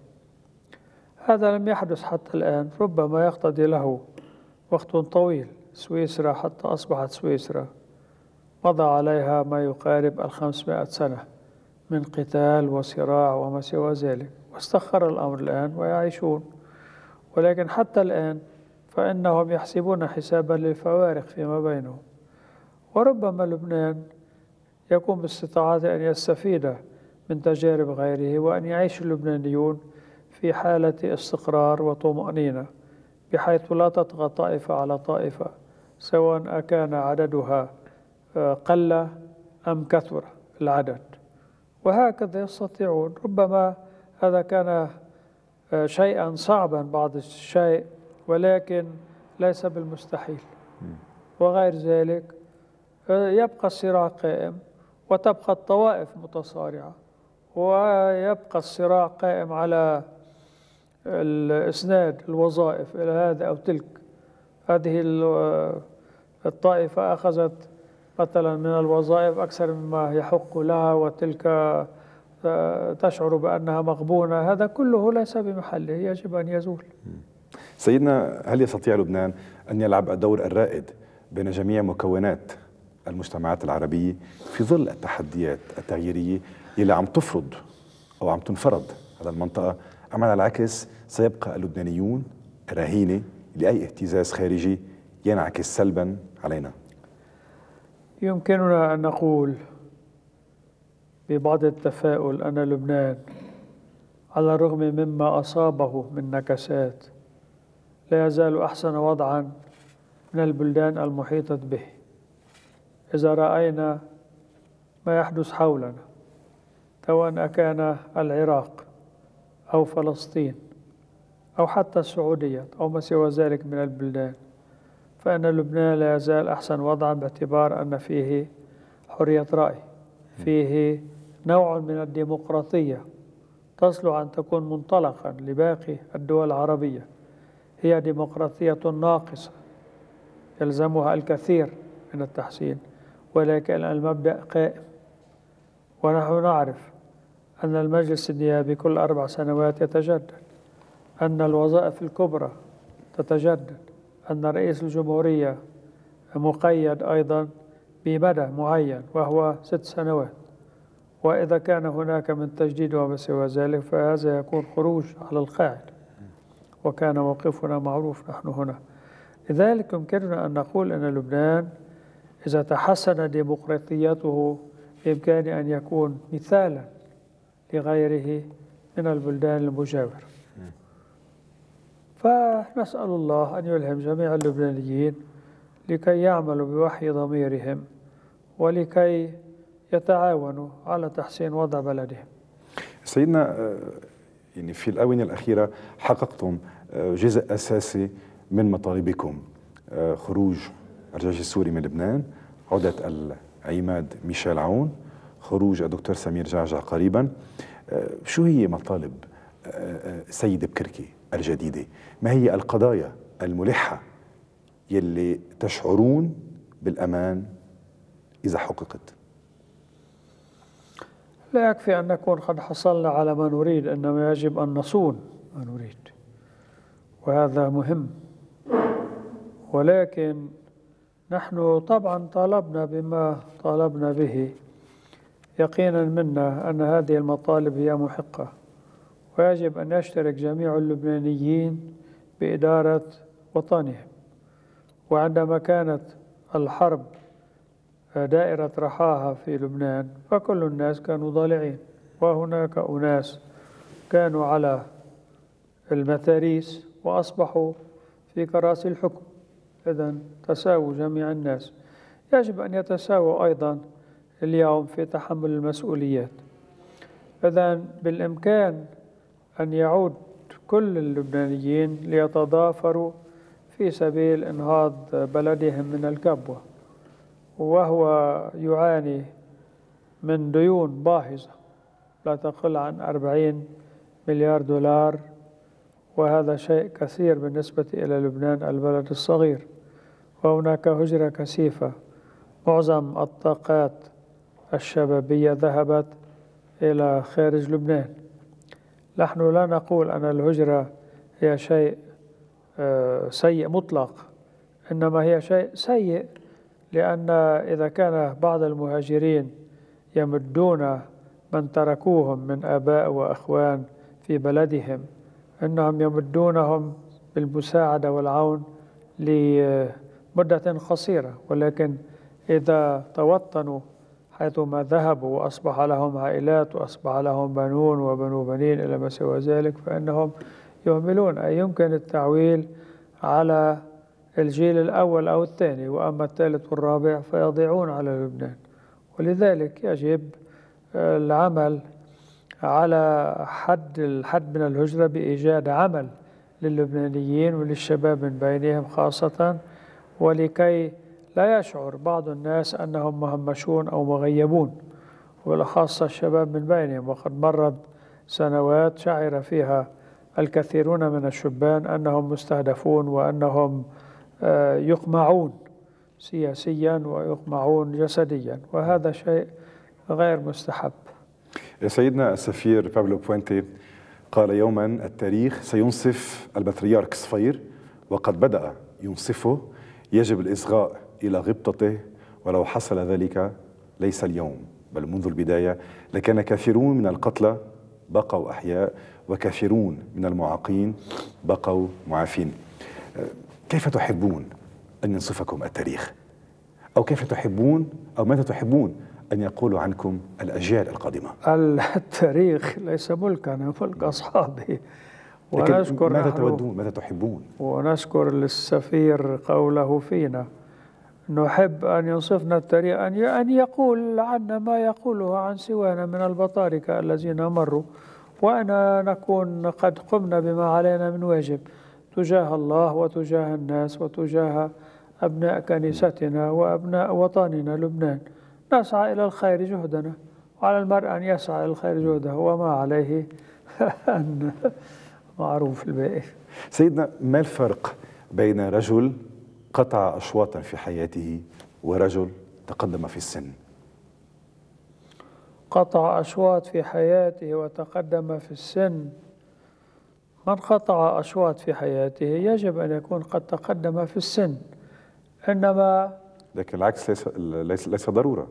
هذا لم يحدث حتى الآن، ربما يقتضي له وقت طويل. سويسرا حتى أصبحت سويسرا مضى عليها ما يقارب 500 سنة من قتال وصراع وما سوى ذلك، واستخر الأمر الآن ويعيشون. ولكن حتى الآن فإنهم يحسبون حسابا للفوارق فيما بينهم. وربما لبنان يكون باستطاعته أن يستفيد من تجارب غيره، وأن يعيش اللبنانيون في حالة استقرار وطمأنينة، بحيث لا تطغى طائفة على طائفة، سواء كان عددها قل أم كثر العدد. وهكذا يستطيعون. ربما هذا كان شيئا صعبا بعض الشيء، ولكن ليس بالمستحيل. وغير ذلك يبقى الصراع قائم، وتبقى الطوائف متصارعة، ويبقى الصراع قائم على الإسناد الوظائف إلى هذا أو تلك. هذه الطائفة أخذت مثلا من الوظائف أكثر مما يحق لها، وتلك تشعر بأنها مغبونة. هذا كله ليس بمحله، يجب أن يزول. سيدنا، هل يستطيع لبنان أن يلعب الدور الرائد بين جميع مكونات المجتمعات العربية في ظل التحديات التغييرية اللي عم تفرض أو عم تنفرض على المنطقة، أم على العكس سيبقى اللبنانيون رهينة لأي اهتزاز خارجي ينعكس سلبا علينا؟ يمكننا أن نقول ببعض التفاؤل أن لبنان على الرغم مما أصابه من نكسات لا يزال أحسن وضعا من البلدان المحيطة به. إذا رأينا ما يحدث حولنا سواء كان العراق أو فلسطين أو حتى السعودية أو ما سوى ذلك من البلدان، فإن لبنان لا يزال أحسن وضعا باعتبار أن فيه حرية رأي، فيه نوع من الديمقراطية تصلح أن تكون منطلقا لباقي الدول العربية. هي ديمقراطية ناقصة يلزمها الكثير من التحسين، ولكن المبدأ قائم. ونحن نعرف أن المجلس النيابي كل 4 سنوات يتجدد، أن الوظائف الكبرى تتجدد، أن رئيس الجمهورية مقيد أيضا بمدى معين وهو 6 سنوات، وإذا كان هناك من تجديد وما سوى ذلك فهذا يكون خروج على القاعدة، وكان موقفنا معروف نحن هنا. لذلك يمكننا أن نقول أن لبنان إذا تحسن ديمقراطيته بإمكان أن يكون مثالا لغيره من البلدان المجاورة. فنسأل الله أن يلهم جميع اللبنانيين لكي يعملوا بوحي ضميرهم ولكي يتعاونوا على تحسين وضع بلدهم. سيدنا، يعني في الآونة الأخيرة حققتم جزء أساسي من مطالبكم، خروج الرجاج السوري من لبنان، عودة العماد ميشيل عون، خروج الدكتور سمير جعجع قريبا. شو هي مطالب سيد بكركي الجديدة؟ ما هي القضايا الملحة يلي تشعرون بالأمان إذا حققت؟ لا يكفي أن نكون قد حصلنا على ما نريد، إنما يجب أن نصون ما نريد، وهذا مهم. ولكن نحن طبعا طالبنا بما طالبنا به يقينا منا أن هذه المطالب هي محقة، ويجب أن يشترك جميع اللبنانيين بإدارة وطنهم. وعندما كانت الحرب دائرة رحاها في لبنان فكل الناس كانوا ضالعين، وهناك أناس كانوا على المتاريس وأصبحوا في كراسي الحكم. إذن تساووا جميع الناس، يجب أن يتساووا أيضا اليوم في تحمل المسؤوليات. إذن بالإمكان أن يعود كل اللبنانيين ليتضافروا في سبيل إنهاض بلدهم من الكبوة، وهو يعاني من ديون باهظة لا تقل عن 40 مليار دولار، وهذا شيء كثير بالنسبة إلى لبنان البلد الصغير. وهناك هجرة كثيفة، معظم الطاقات الشبابية ذهبت إلى خارج لبنان. نحن لا نقول أن الهجرة هي شيء سيء مطلق، إنما هي شيء سيء لأن إذا كان بعض المهاجرين يمدون من تركوهم من آباء وأخوان في بلدهم، إنهم يمدونهم بالمساعدة والعون لمدة قصيرة، ولكن إذا توطنوا حيثما ذهبوا وأصبح لهم عائلات وأصبح لهم بنون وبنو بنين إلى ما سوى ذلك فإنهم يهملون، أي يمكن التعويل على الجيل الأول أو الثاني، وأما الثالث والرابع فيضيعون على لبنان. ولذلك يجب العمل على الحد من الهجرة بإيجاد عمل للبنانيين وللشباب من بينهم خاصة، ولكي لا يشعر بعض الناس أنهم مهمشون أو مغيبون، وبالأخص الشباب من بينهم. وقد مرت سنوات شعر فيها الكثيرون من الشبان أنهم مستهدفون وأنهم يقمعون سياسيا ويقمعون جسديا، وهذا شيء غير مستحب. سيدنا السفير بابلو بوينتي قال يوما: التاريخ سينصف البطريرك صفير، وقد بدأ ينصفه، يجب الإصغاء إلى غبطته، ولو حصل ذلك ليس اليوم بل منذ البداية لكان كثيرون من القتلى بقوا أحياء وكثيرون من المعاقين بقوا معافين. كيف تحبون أن ينصفكم التاريخ؟ أو كيف تحبون أو ماذا تحبون أن يقولوا عنكم الأجيال القادمة؟ التاريخ ليس ملكنا، ملك أصحابه. لكن ماذا تودون؟ ماذا تحبون؟ ونشكر للسفير قوله فينا، نحب أن ينصفنا التاريخ، أن يقول عنا ما يقوله عن سوانا من البطاركة الذين مروا، وأن نكون قد قمنا بما علينا من واجب تجاه الله وتجاه الناس وتجاه أبناء كنيستنا وأبناء وطننا لبنان. نسعى إلى الخير جهدنا، وعلى المرء أن يسعى إلى الخير جهده وما عليه أن معروف الباقي. سيدنا، ما الفرق بين رجل قطع أشواطا في حياته ورجل تقدم في السن؟ قطع أشواط في حياته وتقدم في السن. من قطع أشواط في حياته يجب أن يكون قد تقدم في السن، إنما لكن العكس ليس ضرورة.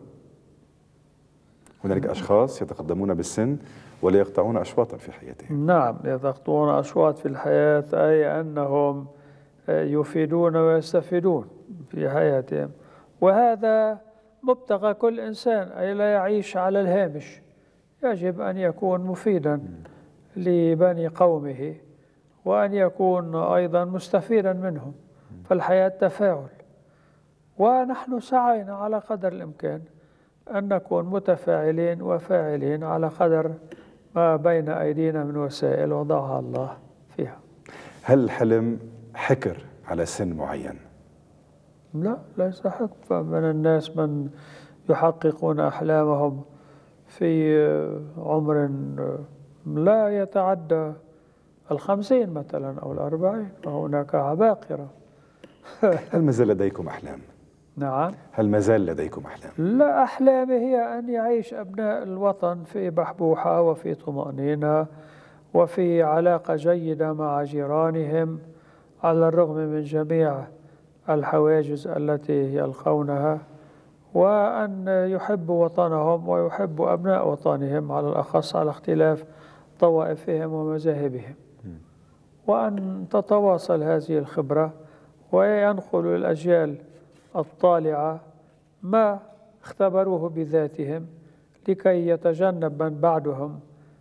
هنالك أشخاص يتقدمون بالسن ولا يقطعون أشواطا في حياتهم. نعم، يقطعون أشواط في الحياة، أي أنهم يفيدون ويستفيدون في حياتهم، وهذا مبتغى كل إنسان، أي لا يعيش على الهامش، يجب أن يكون مفيدا لبني قومه وأن يكون أيضا مستفيدا منهم. فالحياة تفاعل، ونحن سعينا على قدر الإمكان أن نكون متفاعلين وفاعلين على قدر ما بين أيدينا من وسائل وضعها الله فيها. هل الحلم حكر على سن معين؟ لا، ليس حكر. من الناس من يحققون أحلامهم في عمر لا يتعدى 50 مثلا أو 40، وهناك عباقرة. هل ما زال لديكم أحلام؟ نعم. هل ما زال لديكم أحلام؟ لا، أحلامي هي أن يعيش أبناء الوطن في بحبوحة وفي طمأنينة وفي علاقة جيدة مع جيرانهم، على الرغم من جميع الحواجز التي يلقونها، وأن يحبوا وطنهم ويحبوا أبناء وطنهم على الأخص على اختلاف طوائفهم ومذاهبهم، وأن تتواصل هذه الخبرة وينقل الأجيال الطالعة ما اختبروه بذاتهم، لكي يتجنب من بعدهم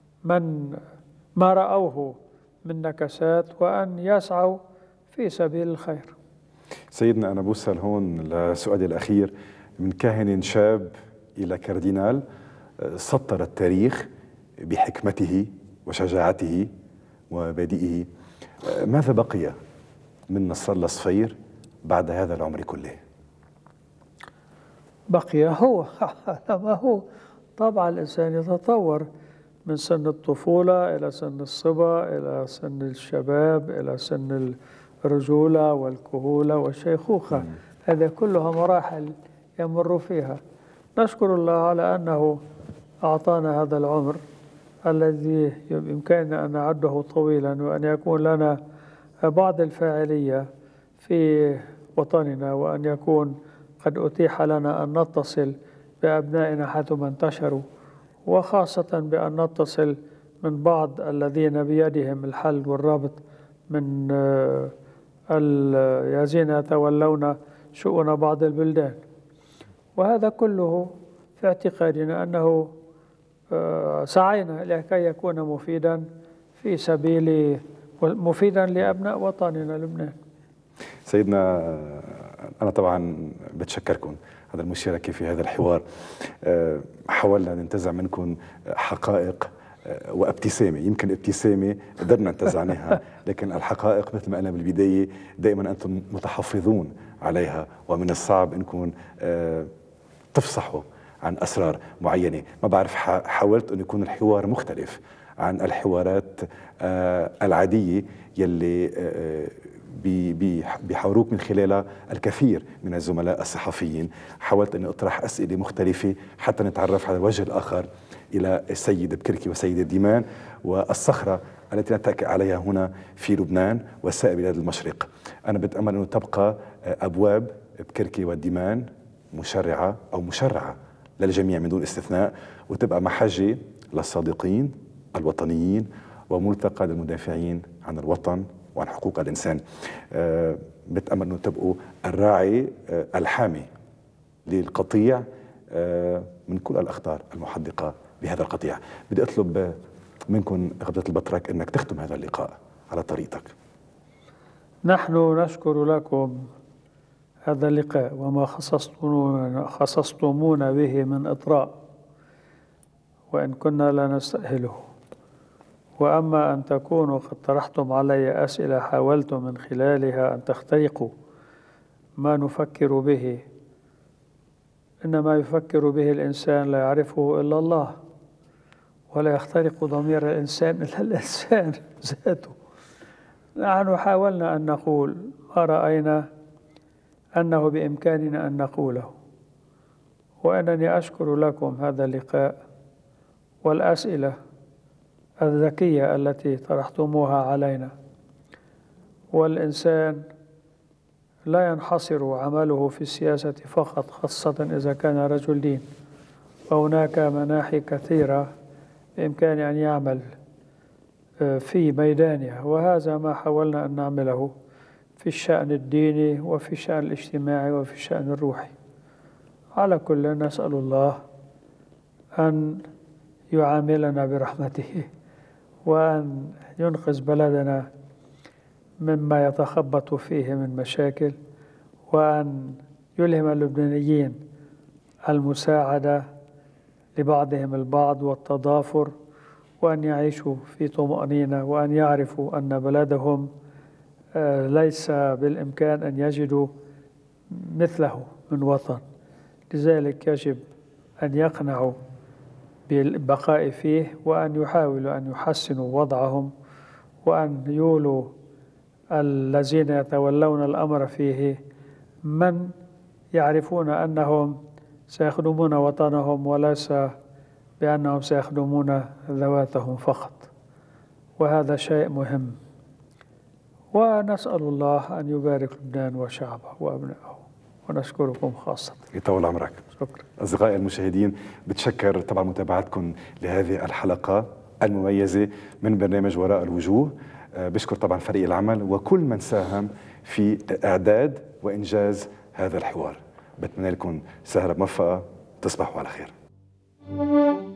ما رأوه من نكسات، وأن يسعوا في سبيل الخير. سيدنا، أنا بوصل هون لسؤالي الأخير. من كاهن شاب إلى كاردينال سطر التاريخ بحكمته وشجاعته ومبادئه، ماذا بقي من نصر الله صفير بعد هذا العمر كله؟ بقي هو ما هو. طبعا الإنسان يتطور من سن الطفولة إلى سن الصبا إلى سن الشباب إلى سن الرجولة والكهولة والشيخوخة. هذا كلها مراحل يمر فيها. نشكر الله على أنه أعطانا هذا العمر الذي يمكننا أن نعده طويلا، وأن يكون لنا بعض الفاعلية في وطننا، وأن يكون قد أتيح لنا أن نتصل بأبنائنا حيثما انتشروا، وخاصة بأن نتصل من بعض الذين بيدهم الحل والربط من الذين يتولون شؤون بعض البلدان. وهذا كله في اعتقادنا أنه سعينا لكي يكون مفيدا في سبيل مفيدا لأبناء وطننا لبنان. سيدنا، أنا طبعا بتشكركم على المشاركة في هذا الحوار. حاولنا ننتزع منكم حقائق وابتسامة، يمكن ابتسامة قدرنا ننتزعناها، لكن الحقائق مثل ما قلنا بالبداية دائما أنتم متحفظون عليها، ومن الصعب أنكم تفصحوا عن أسرار معينة. ما بعرف، حاولت أن يكون الحوار مختلف عن الحوارات العادية يلي بيحاوروك من خلالها الكثير من الزملاء الصحفيين. حاولت أن أطرح أسئلة مختلفة حتى نتعرف على الوجه الآخر إلى السيد بكركي والسيد الديمان والصخرة التي نتكئ عليها هنا في لبنان وسائر بلاد المشرق. أنا بتأمل أنه تبقى أبواب بكركي والديمان مشرعة أو مشرعة للجميع من دون استثناء، وتبقى محجة للصادقين الوطنيين وملتقى للمدافعين عن الوطن وعن حقوق الإنسان. بتأمل أنه تبقوا الراعي الحامي للقطيع من كل الأخطار المحدقة بهذا القطيع. بدي أطلب منكم قبضة البطرك أنك تختم هذا اللقاء على طريقتك. نحن نشكر لكم هذا اللقاء وما خصصتمونا به من إطراء، وإن كنا لا نستأهله. وأما أن تكونوا قد طرحتم علي أسئلة حاولتم من خلالها أن تخترقوا ما نفكر به، إنما يفكر به الإنسان لا يعرفه إلا الله، ولا يخترق ضمير الإنسان إلا الإنسان ذاته. نحن حاولنا أن نقول ما رأينا أنه بإمكاننا أن نقوله، وأنني أشكر لكم هذا اللقاء والأسئلة الذكية التي طرحتموها علينا. والإنسان لا ينحصر عمله في السياسة فقط، خاصة إذا كان رجل دين، وهناك مناحي كثيرة بإمكان أن يعمل في ميدانها، وهذا ما حاولنا أن نعمله في الشأن الديني وفي الشأن الاجتماعي وفي الشأن الروحي. على كل نسأل الله أن يعاملنا برحمته، وأن ينقذ بلدنا مما يتخبط فيه من مشاكل، وأن يلهم اللبنانيين المساعدة لبعضهم البعض والتضافر، وأن يعيشوا في طمأنينة، وأن يعرفوا أن بلدهم ليس بالإمكان أن يجدوا مثله من وطن. لذلك يجب أن يقنعوا بالبقاء فيه، وأن يحاولوا أن يحسنوا وضعهم، وأن يولوا الذين يتولون الأمر فيه من يعرفون أنهم سيخدمون وطنهم، وليس بأنهم سيخدمون ذواتهم فقط، وهذا شيء مهم. ونسأل الله أن يبارك لبنان وشعبه وأبنائه، ونشكركم خاصة. يطول عمرك. شكرا. أصدقائي المشاهدين، بتشكر طبعا متابعتكم لهذه الحلقة المميزة من برنامج وراء الوجوه. بشكر طبعا فريق العمل وكل من ساهم في إعداد وإنجاز هذا الحوار. بتمنى لكم سهرة موفقة، تصبحوا على خير.